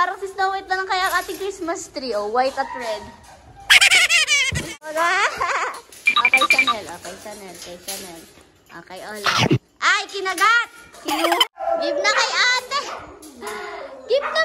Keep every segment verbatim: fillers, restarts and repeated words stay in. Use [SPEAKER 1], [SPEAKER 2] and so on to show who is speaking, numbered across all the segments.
[SPEAKER 1] Parang si Snow White na lang kaya ating Christmas tree. Oh, white at red. Okay, Chanel. Okay, Chanel. Okay, Chanel. Okay, Ola. Ay, kinagat! Kinu Give na kay ate! Give na!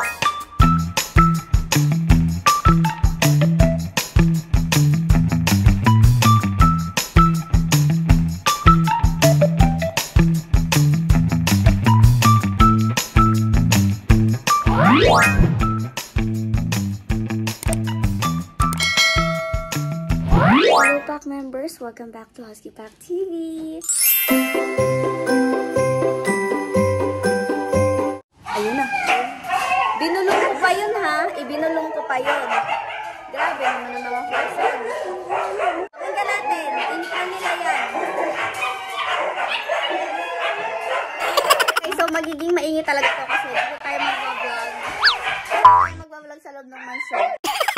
[SPEAKER 1] Hello Pack members, welcome back to Husky Pack T V. Ayun na. Binulong ko pa yun ha. Ibinulong ko pa yun. Grabe naman ang mga person. Gawin ka natin. Intro nila yan. Okay, so magiging maingi talaga ito kasi dito tayo mag-vlog. Mag-vlog sa loob ng mansion.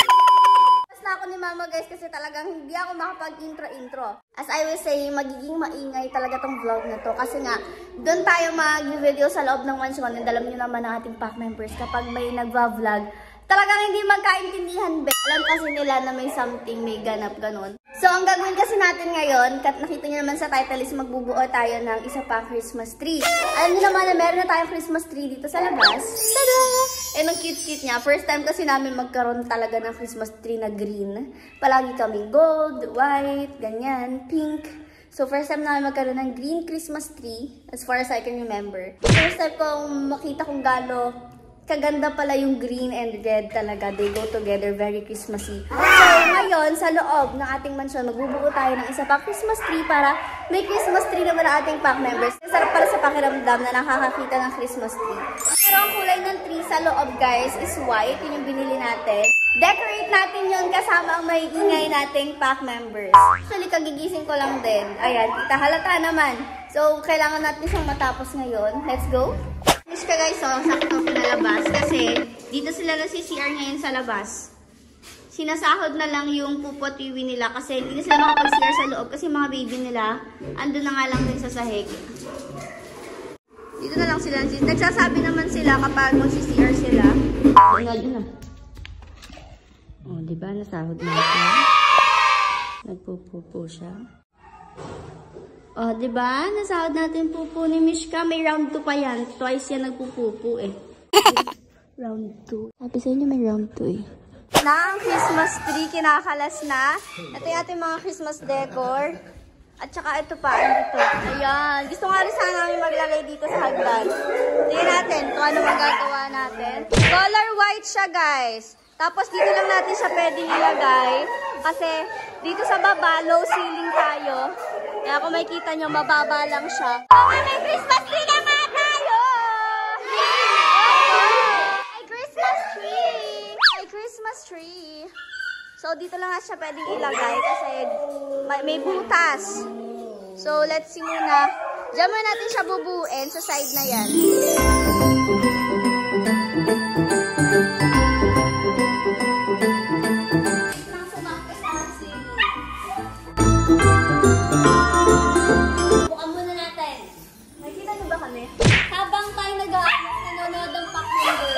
[SPEAKER 1] Na ako ni Mama guys kasi talagang hindi ako makapag-intro-intro. As I was saying, magiging maingay talaga tong vlog na to kasi nga doon tayo mag-video sa loob ng mansion and alam niyo naman ang ating pack members kapag may nagva-vlog talagang hindi magkaintindihan. Alam kasi nila na may something, may ganap, ganun. So, ang gagawin kasi natin ngayon, kat nakita niyo naman sa title is magbubuo tayo ng isa pang Christmas tree. Alam niyo naman na meron na tayong Christmas tree dito sa labas. Tada! Eh, ang cute-cute niya. First time kasi namin magkaroon talaga ng Christmas tree na green. Palagi kaming gold, white, ganyan, pink. So, first time namin magkaroon ng green Christmas tree, as far as I can remember. First time kong makita kung gaano kaganda pala yung green and red talaga. They go together, very Christmassy. So, ngayon, sa loob ng ating mansion, magbubuo tayo ng isa pa Christmas tree para may Christmas tree naman ang ating pack members. Sarap para sa pakiramdam na nakakakita ng Christmas tree. Pero ang kulay ng tree sa loob, guys, is white. Yun yung binili natin. Decorate natin yun kasama ang may ingay nating pack members. Actually, kagigising ko lang din. Ayan, kita halata naman. So, kailangan natin siyang matapos ngayon. Let's go! Mishka guys, so, sakto pinalabas kasi dito sila na si C R ngayon sa labas. Sinasahod na lang yung pupo T V nila kasi hindi na sila makapag-C R sa loob kasi mga baby nila andun na nga lang din sa sahig. Dito na lang sila. Nagsasabi naman sila kapag mag-C R sila. Ano, yun na. O, diba? Nasahod na siya. Nagpupupo siya. Oh, di ba? Nasahod natin pupo ni Mishka. May round two pa yan. Twice yan nagpupupo eh. Round two. Sabi sa inyo may round two eh. Na ang Christmas tree, kinakalas na. Ito yung ating mga Christmas decor. At saka ito pa, dito. Ayan. Gusto nga rin sana namin maglagay dito sa hagdan. Tingnan natin kung ano magagawa natin. Color white siya, guys. Tapos dito lang natin siya pwedeng ilagay. Kasi dito sa baba, low ceiling tayo. Kaya kung makikita nyo, mababa lang siya. Oh, may Christmas tree na nga tayo! May Christmas tree! May Christmas tree! So, dito lang nga siya pwedeng ilagay kasi may, may butas. So, let's see muna. Diyan muna natin siya bubuin sa side na yan. Habang tayo nag-aayos, nanonood ang pack member.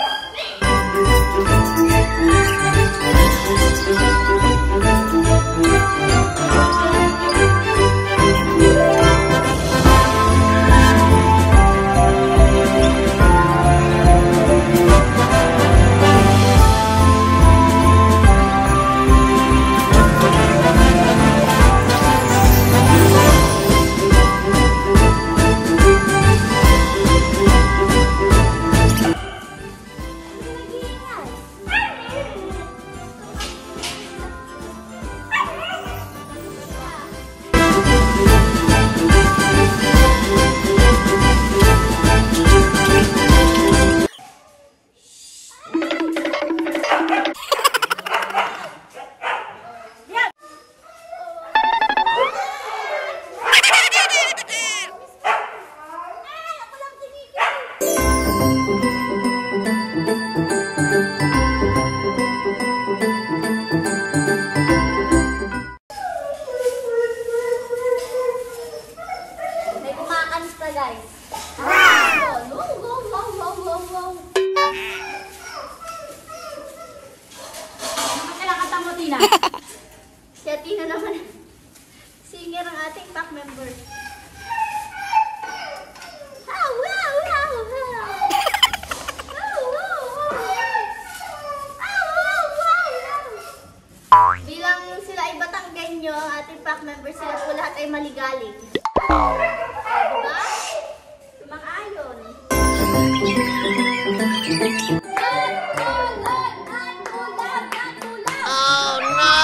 [SPEAKER 1] maligalig. O, diba? Sumang-ayon.
[SPEAKER 2] Oh no!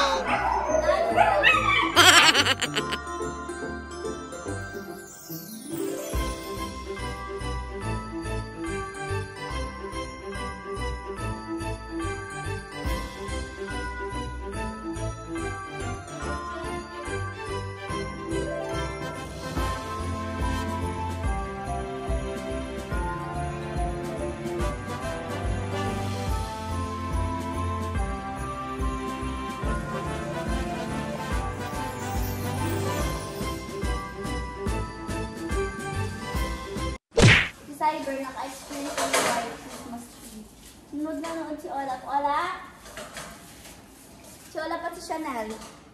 [SPEAKER 1] Cyber, naka-experience ng white Christmas tree. Nunod na nood si Ola. Ola? Si Ola pa si Chanel.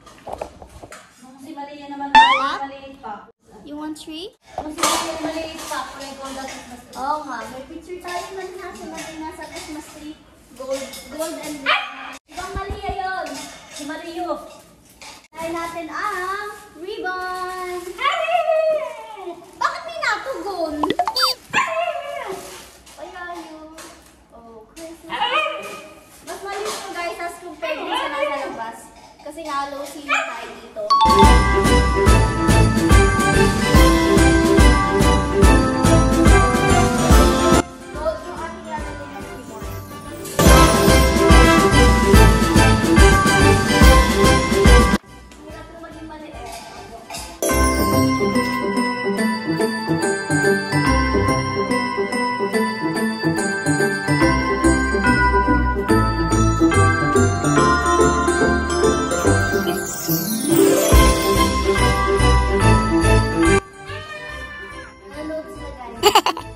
[SPEAKER 3] Si Maria naman
[SPEAKER 1] Ola?
[SPEAKER 3] maliit pa.
[SPEAKER 1] You want tree?
[SPEAKER 3] Si Maria maliit pa. Kulay gold at Christmas tree.
[SPEAKER 1] Oo nga, may picture tayo man ha. Si Maria nasa Christmas tree. Gold, gold and red. Ibang Maria yun.
[SPEAKER 3] Si Mario.
[SPEAKER 1] Tayo natin ang ribbon. Bakit may natugon? Kaya yun. Oh, Christmas. Mas maliit ko guys as compared din sa nasa labas. Kasi nga low ceiling tayo dito. Gold yung ating lalagay na ribbon. Hirap na maging maliit. Nanonood sila guys.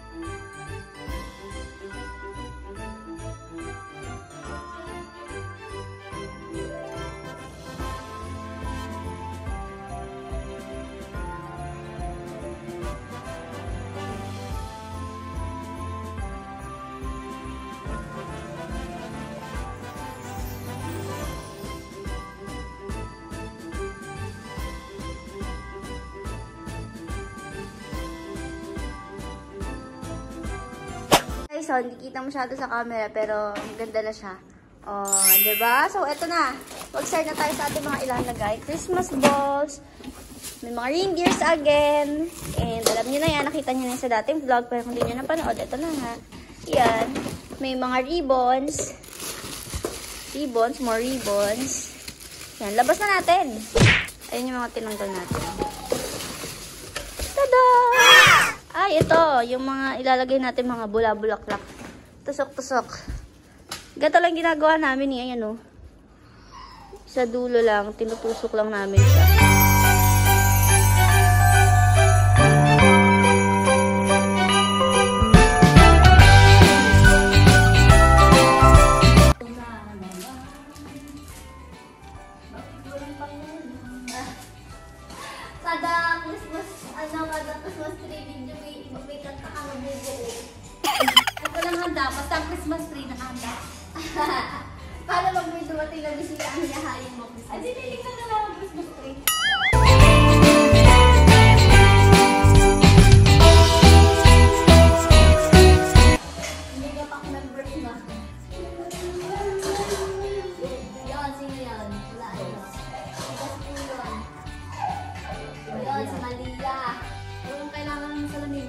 [SPEAKER 1] Guys, so, hindi kita masyado sa camera, pero maganda na siya. Oh, diba? So, eto na. Mag-start na tayo sa ating mga ilalagay. Christmas balls. May mga reindeers again. And alam niyo na yan, nakita niyo na yan sa dating vlog. Pero kung hindi niyo napanood, eto na nga. Yan. May mga ribbons. Ribbons, more ribbons. Yan, labas na natin. Ayun yung mga tinanggal natin. Tada! Ay, ito. Yung mga ilalagay natin mga bula-bulaklak. Tusok-tusok. Gato lang ginagawa namin eh. Ayan o. Sa dulo lang. Tinutusok lang namin siya. Kada Christmas, ano, kada Christmas tree video, may ibabay kanta ka na bubuo.
[SPEAKER 3] Ito lang handa. Basta ang Christmas tree na handa.
[SPEAKER 1] Para pag may dumating na bisita ang hiyahayin mo.
[SPEAKER 3] Ay, sinilig na lang ang Christmas tree.
[SPEAKER 1] Hindi ka pa members na. Yan, sino yan? Wala, ano. Sigas po yun. Yun, si Malia.
[SPEAKER 3] Walang kailangan ng salamin.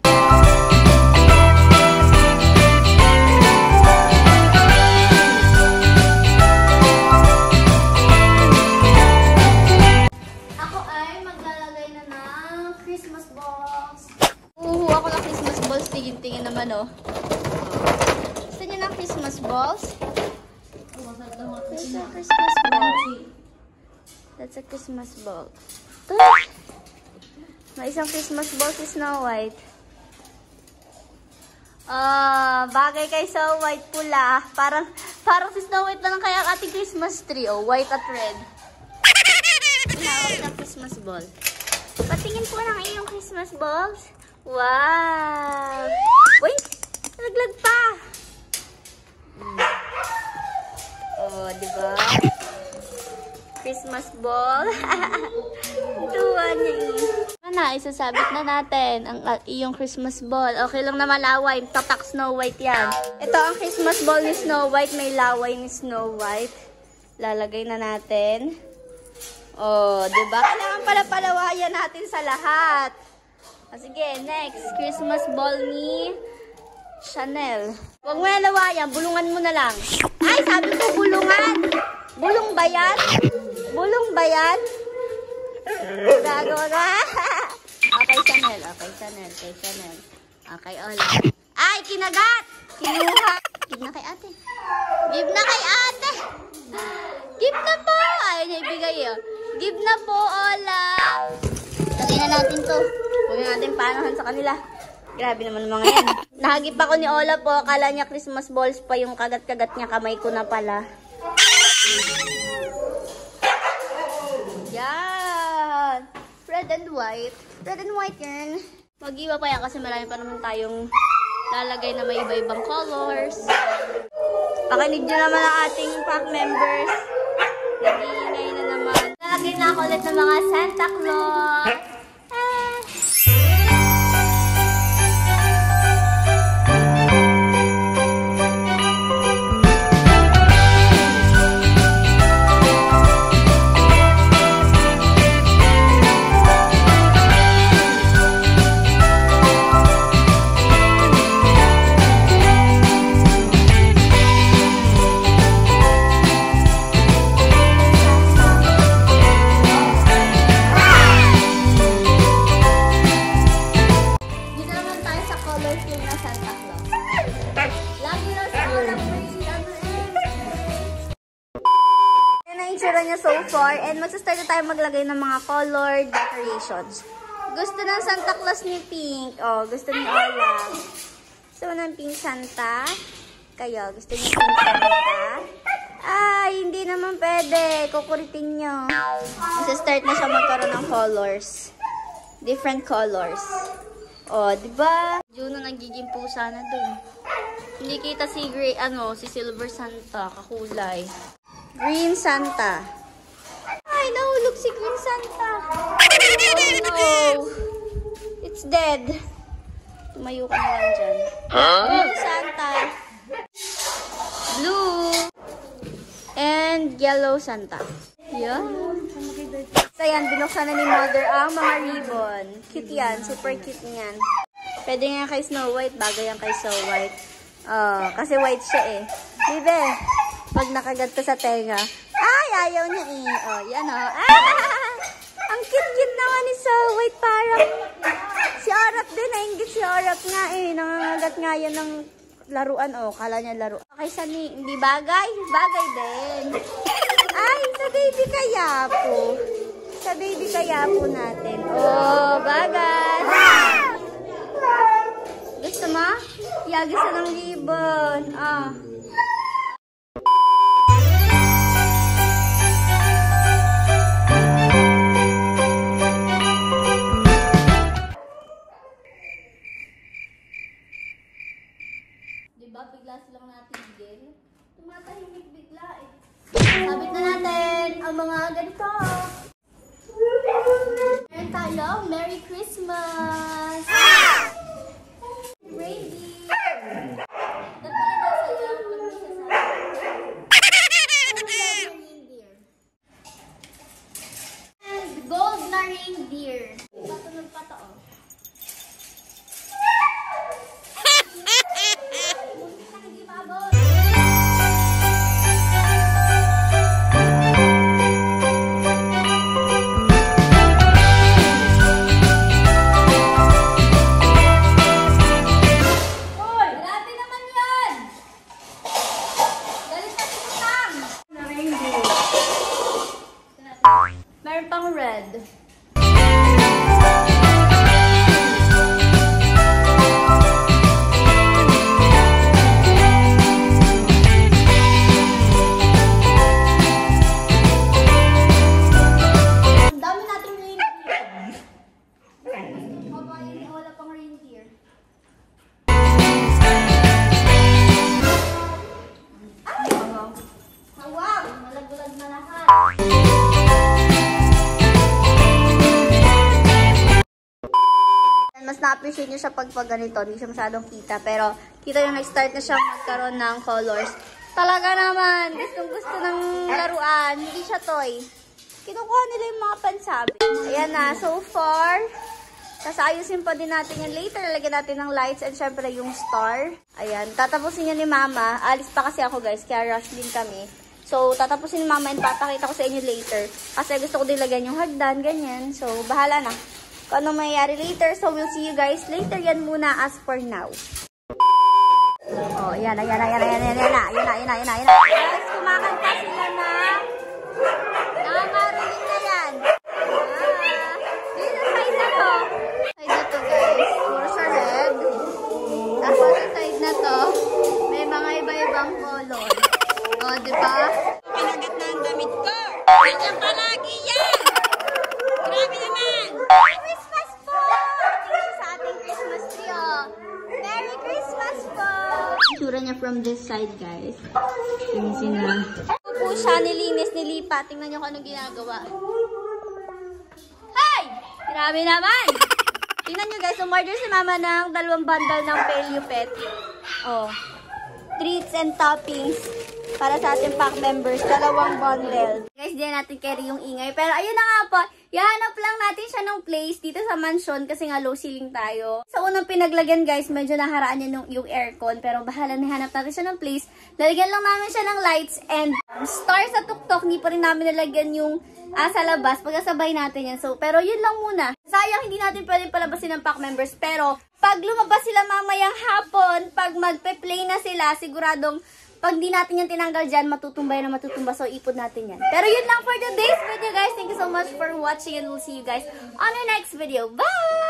[SPEAKER 1] Ako ay maglalagay na ng Christmas balls. Uhu ako ng Christmas balls. Tingin-tingin naman, oh. Gusto niyo ng Christmas balls? There's a Christmas ball. That's a Christmas ball. May isang Christmas ball si Snow White. Ah, bagay kay Snow White pula. Parang parang si Snow White na lang kaya ang ating Christmas tree. Oh, white at red. Tinawag na Christmas ball. Patingin po ng iyong Christmas balls. Wow! Wait! Naglag pa! Hmm. Oh, diba? Christmas Christmas ball. Tuwa niya eh. Ano na, isasabit na natin ang uh, iyong Christmas ball. Okay lang na malaway. Tatak Snow White yan. Ito ang Christmas ball ni Snow White. May laway ni Snow White. Lalagay na natin. Oh, diba? Kailangan pala palawayan natin sa lahat. O, sige, next. Christmas ball ni Chanel. Huwag mo na lawayan. Bulungan mo na lang. Ay, sabi ko bulungan. Bulong ba yan? Bulong ba yan? Gagawa ka. Okay, Chanel. Okay, Chanel. Okay, Chanel. Okay, Ola. Ay, kinagat! Kinuha. Give na kay ate. Give na kay ate. Give na po. Ayaw niya ibigay yun. Give na po, Ola. Lagyan na natin to. Huwag natin paanahan sa kanila. Grabe naman mga yan. Nahagip ako ni Ola po. Akala niya Christmas balls pa yung kagat-kagat niya. Kamay ko na pala. Yan. Red and white. Red and white yan. Mag-iwa pa yan kasi marami pa naman tayong lalagay na may iba-ibang colors. Pakinig nyo naman ang ating pack members. Nag-iingay na naman. Lalagay na ako ulit ng mga Santa Claus. Ah. Niya so far, and magsa-start na tayo maglagay ng mga colored decorations. Gusto ng Santa Claus ni Pink. Oh, gusto ni Ola. Gusto mo ng Pink Santa? Kayo, gusto niyo Pink Santa? Ay, hindi naman pwede. Kukuritin nyo. Magsa-start na siya magkaroon ng colors. Different colors. Oh, diba? Juno nagiging pusa na dun. Hindi kita si gray, ano, si Silver Santa. Kakulay. Green Santa. Ay, nahulog si Green Santa. Oh no. It's dead. Tumayo ka na lang dyan. Blue Santa. Blue. And yellow Santa. Yeah. So yan, binuksan na ni Mother ang mga ribbon. Cute yan. Super cute niyan. Pwede nga kay Snow White. Bagay yan kay Snow White. Oh, kasi white siya eh. Bibe. Pag nakagat ka sa tenga. Ay, ayaw niya eh. Oh, yan oh. Ah! Ang cute-cute naman ni Snow White. Parang si Orap din. Nainggit si Orap nga eh. Nangangagat nga yan ng laruan. Oh, kala niya laruan. Okay, Sani. Hindi bagay? Bagay din. Ay, sa baby kaya po. Sa baby kaya po natin. Oh, bagay. Gusto mo? Iyagis na ng ribbon. Ah. Diba, bigla silang natigil? Tumatahimik bigla eh. Sabit na natin ang mga ganito. Meron tayo, Merry Christmas! Reindeer! Ba't pala nasa iyo? Ano masasabi? Reindeer. And gold na reindeer. Pato ng pato oh. Meron pang red. Ang dami nating reindeer. Wala pang reindeer. Ay! Wow! Malaglag na lahat. ma-appreciate nyo siya pag pag ganito. Hindi siya masyadong kita. Pero, kita yung nag-start na siya magkaroon ng colors. Talaga naman, gustong gusto ng laruan. Hindi siya toy. Kinukuha nila yung mga pansabi. Ayan na, so far. Tapos ayusin pa din natin yung later. Lalagyan natin ng lights and syempre yung star. Ayan, tatapusin niya ni Mama. Alis pa kasi ako guys, kaya rush din kami. So, tatapusin ni Mama and papakita ko sa inyo later. Kasi gusto ko din lagyan yung hagdan, ganyan. So, bahala na. Kung anong mangyayari later. So, we'll see you guys later. Yan muna as for now. Oh, yan na, yan na, yan na, yan na, yan na, yan na, yan na, yan na, yan na. Guys, kumakanta sila na. Nakakaroling na yan. Ah, dito side na to. Side na to guys. Puro sa red. Tapos sa side na to, may mga iba-ibang color. O, oh, diba?
[SPEAKER 3] Pinagat na ang damit ko. Ganyan palagi yan. Grabe naman.
[SPEAKER 1] Christmas po! Tingnan sa ating Christmas tree, oh. Merry Christmas po! Itsura niya from this side, guys. Tingnan sila. Ito po siya, nilinis, nilipa. Tingnan niyo kung anong ginagawa. Hey! Grabe naman! Tingnan niyo, guys. Umorder si Mama ng dalawang bundle ng Pelio Pet. Oh. Treats and toppings. Para sa ating pack members, dalawang bundle. Guys, di natin carry yung ingay. Pero ayun na nga po, ihanap lang natin siya ng place dito sa mansion kasi nga low ceiling tayo. Sa unang pinaglagyan guys, medyo naharaan niya yung, yung aircon. Pero bahala na hanap natin siya ng place. Lalagyan lang namin siya ng lights and star sa tuktok. Hindi pa rin namin nalagyan yung ah, sa labas. Pagkasabay natin yan. So, pero yun lang muna. Sayang hindi natin pwedeng palabasin ng pack members. Pero pag lumabas sila mamayang hapon, pag magpe-play na sila, siguradong pag di natin yung tinanggal dyan, matutumbay na matutumba. So, ipod natin yan. Pero yun lang for today's video, guys. Thank you so much for watching and we'll see you guys on our next video. Bye!